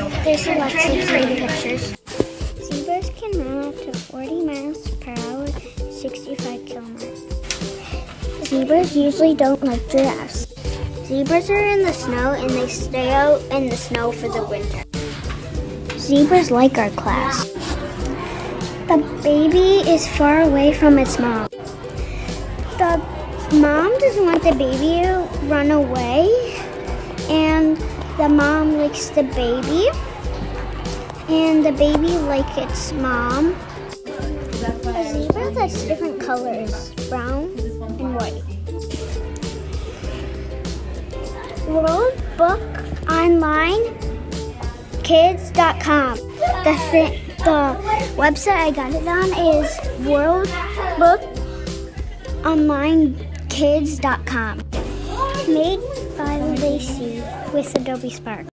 There's a Laci taking pictures. Zebras can run up to 40 miles per hour, 65 kilometers. Zebras usually don't like giraffes. Zebras are in the snow and they stay out in the snow for the winter. Zebras like our class. The baby is far away from its mom. The mom doesn't want the baby to run away, and the mom likes the baby, and the baby likes its mom. A zebra that's different colors, brown and white. World Book Online Kids.com. The website I got it on is worldbookonlinekids.com. Made by Laci with Adobe Spark.